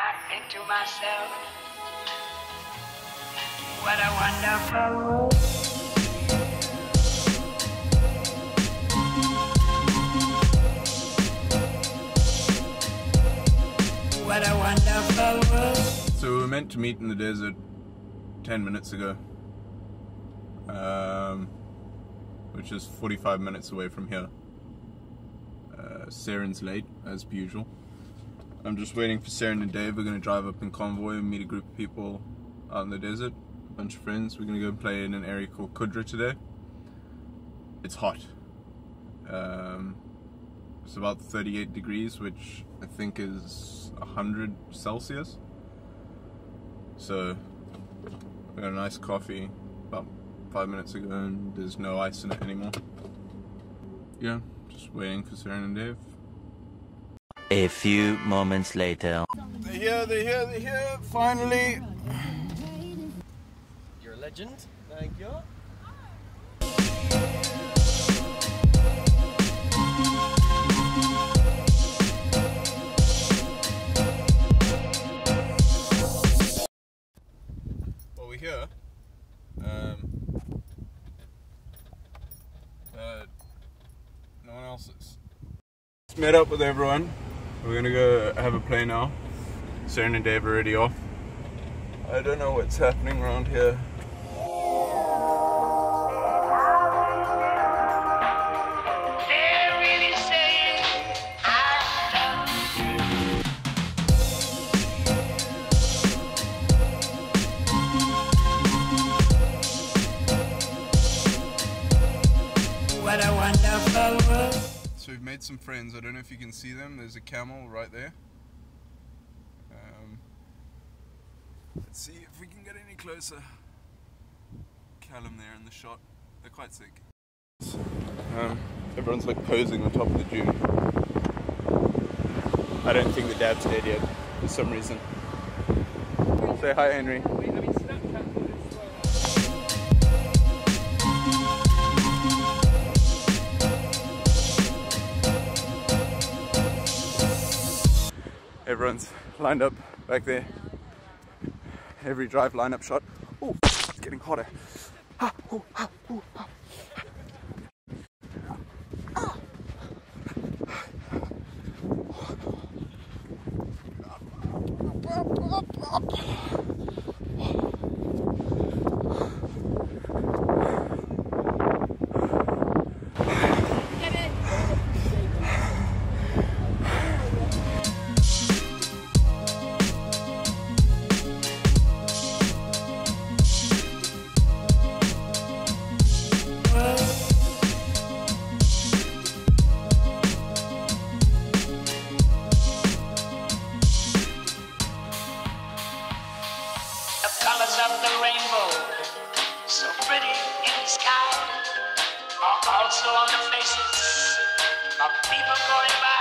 think to myself, what a wonderful world. What a wonderful world. So we were meant to meet in the desert 10 minutes ago, which is 45 minutes away from here. Saren's late, as per usual. I'm just waiting for Saren and Dave. We're going to drive up in convoy and meet a group of people out in the desert, a bunch of friends. We're going to go play in an area called Qudra today. It's hot. It's about 38 degrees, which I think is 100 Celsius. So we got a nice coffee about 5 minutes ago and there's no ice in it anymore. Yeah, just waiting for Saren and Dave. A few moments later. They're here, finally! You're a legend, thank you. Well, we're here. But no one else is. Just met up with everyone. We're gonna go have a play now. Saren and Dave are already off. I don't know what's happening around here. What a wonderful world. So we've made some friends. I don't know if you can see them. There's a camel right there. Let's see if we can get any closer. Callum there in the shot. They're quite sick. Everyone's like posing on top of the dune. I don't think the dab's dead yet, for some reason. Say hi, Henry. Everyone's lined up back there. Every drive lineup shot. Oh, it's getting hotter. Ah, oh, ah, oh, ah. Of the rainbow, so pretty in the sky, are also on the faces of people going by.